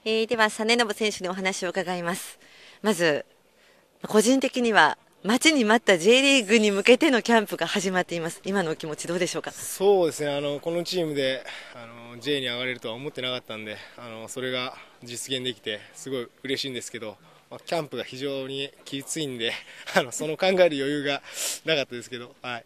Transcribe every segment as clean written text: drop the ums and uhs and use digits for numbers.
では、実信選手にお話を伺います。まず、個人的には、待ちに待った J リーグに向けてのキャンプが始まっています。今のお気持ちどうでしょうか？ そうですね、このチームでJ に上がれるとは思ってなかったんで、それが実現できて、すごい嬉しいんですけど、キャンプが非常にきついんで、その考える余裕がなかったですけど、はい。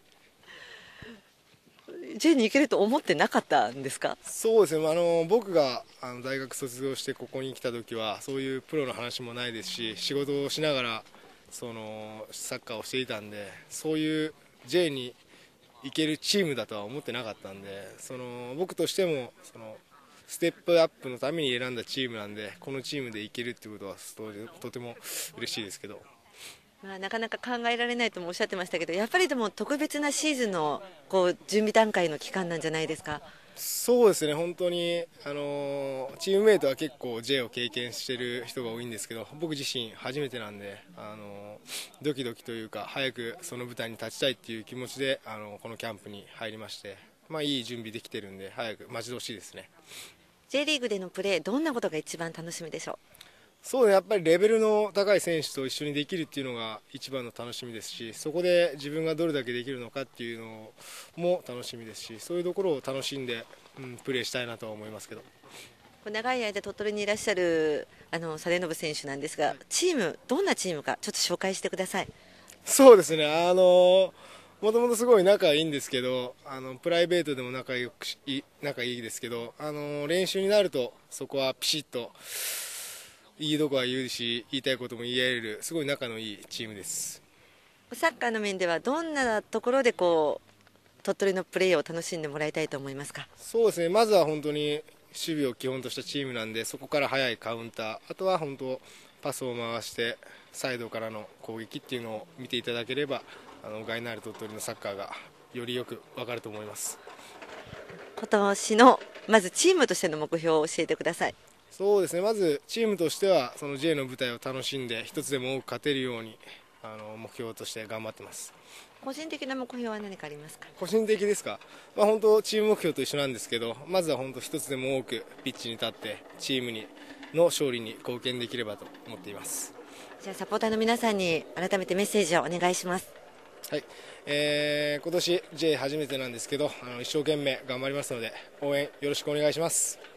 J に行けると思ってなかったんですか？ そうですね、僕が大学卒業してここに来た時はそういうプロの話もないですし、仕事をしながらそのサッカーをしていたんで、そういう J に行けるチームだとは思ってなかったんで、僕としてもステップアップのために選んだチームなんで、このチームで行けるっていうことはとても嬉しいですけど。 なかなか考えられないともおっしゃってましたけど、やっぱりでも特別なシーズンの準備段階の期間なんじゃないですか？ そうですね、本当に、チームメイトは結構 J を経験している人が多いんですけど、僕自身初めてなんで、ドキドキというか、早くその舞台に立ちたいっていう気持ちでこのキャンプに入りまして、いい準備できてるんで、早く待ち遠しいですね。 J リーグでのプレー、どんなことが一番楽しみでしょそうね、やっぱりレベルの高い選手と一緒にできるっていうのが一番の楽しみですし、そこで自分がどれだけできるのかっていうのも楽しみですし、そういうところを楽しんで、プレーしたいなとは思いますけど。 う？長い間鳥取にいらっしゃる実信選手なんですが、チーム、どんなチームかちょっと紹介してください。 そうですね、もともとすごい仲いいんですけど、プライベートでも仲いいですけど、練習になるとそこはピシッといいとこは言うし、言いたいことも言い合える、すごい仲のいいチームです。 サッカーの面ではどんなところで鳥取のプレーを楽しんでもらいたいと思いますか？ そうですね、まずは本当に守備を基本としたチームなんで、そこから速いカウンター、あとは本当パスを回してサイドからの攻撃っていうのを見ていただければ、ガイナーレ鳥取のサッカーがよりよく分かると思います。 今年のまずチームとしての目標を教えてください。 そうですね、まずチームとしてはその J の舞台を楽しんで一つでも多く勝てるように目標として頑張ってます。 個人的な目標は何かありますか？ 個人的ですか、本当チーム目標と一緒なんですけど、まずは本当一つでも多くピッチに立ってチームの勝利に貢献できればと思っています。 じゃあサポーターの皆さんに改めてメッセージをお願いします。 はい、今年 J 初めてなんですけど、一生懸命頑張りますので応援よろしくお願いします。